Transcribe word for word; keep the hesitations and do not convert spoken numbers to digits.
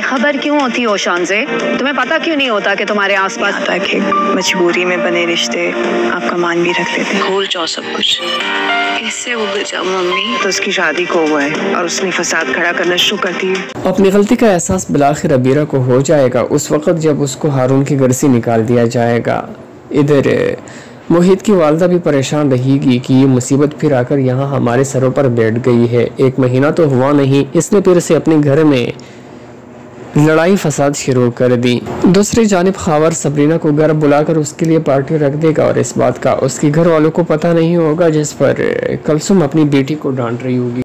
बेखबर क्यों होती हो शान से? तुम्हें पता क्यों नहीं होता कि तुम्हारे आसपास तक मजबूरी में बने रिश्ते आपका मान भी रख लेते हैं। भूल जाओ सब कुछ। कैसे भूल जाओ मम्मी? तो उसकी शादी को हुआ है और उसने फसाद खड़ा करना शुरू कर दी। अपनी गलती का एहसास बिलाखिर अबीरा को हो जाएगा उस वक्त जब उसको हारून के घर से निकाल दिया जाएगा। इधर मोहित की वालदा भी परेशान रहेगी कि ये मुसीबत फिर आकर यहाँ हमारे सरों पर बैठ गई है। एक महीना तो हुआ नहीं, इसने फिर से अपने घर में लड़ाई फसाद शुरू कर दी। दूसरी जानिब खावर सबरीना को घर बुलाकर उसके लिए पार्टी रख देगा और इस बात का उसके घर वालों को पता नहीं होगा, जिस पर कलसुम अपनी बेटी को डांट रही होगी।